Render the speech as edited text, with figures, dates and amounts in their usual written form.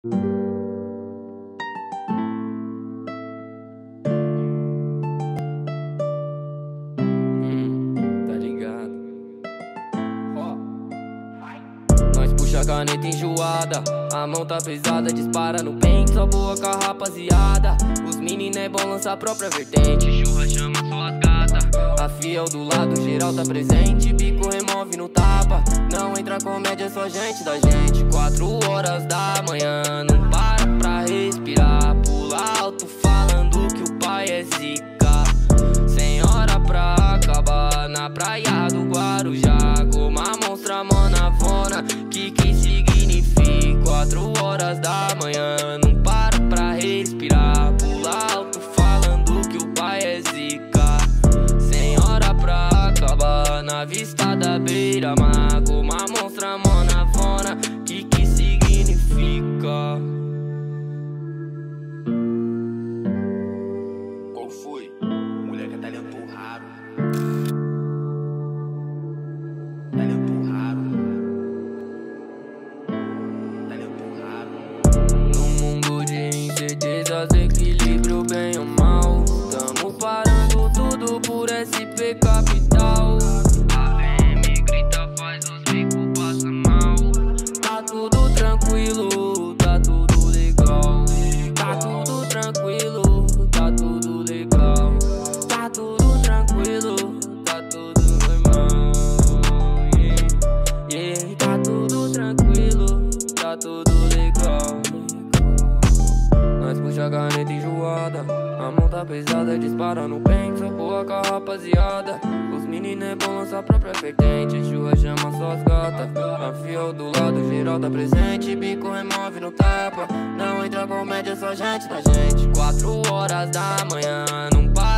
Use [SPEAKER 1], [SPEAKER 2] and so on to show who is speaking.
[SPEAKER 1] Tá ligado? Nós puxa a caneta enjoada, a mão tá pesada, dispara no pente, só boa com a rapaziada. Os menino é bom, lança a própria vertente, churra chama suas gatas. A fiel do lado, geral tá presente, bico remove no tapa. Não entra comédia, só gente da gente. 4 horas da manhã, não para pra respirar. Pula alto falando que o pai é zica. Sem hora pra acabar, na praia do Guarujá. Como a monstra manavona, que significa 4 horas da manhã, não para pra respirar. Pula alto falando que o pai é zica. Sem hora pra acabar, na vista da beira-mar. Como a monstra manavona, que significa.
[SPEAKER 2] Qual foi? Moleque é talento raro. Talento raro. Talento raro.
[SPEAKER 1] No mundo de incertezas, equilíbrio bem ou mal. Tamo parando tudo por SP Capital. A VM grita, faz os bicos passa mal. Tá tudo tranquilo, tá tudo legal. Tá tudo tranquilo, tá tudo legal. Tá tudo tranquilo, tá tudo normal. Yeah, tá tudo tranquilo, tá tudo legal. Nós puxa a caneta enjoada, a mão tá pesada, dispara no pente, só boa com a rapaziada. Os menino é bom, lança a própria vertente, churra chama suas gatas. A fiel do lado, geral tá presente, bico remove no tapa. Não entra comédia, só gente da gente. 4 horas da manhã, não para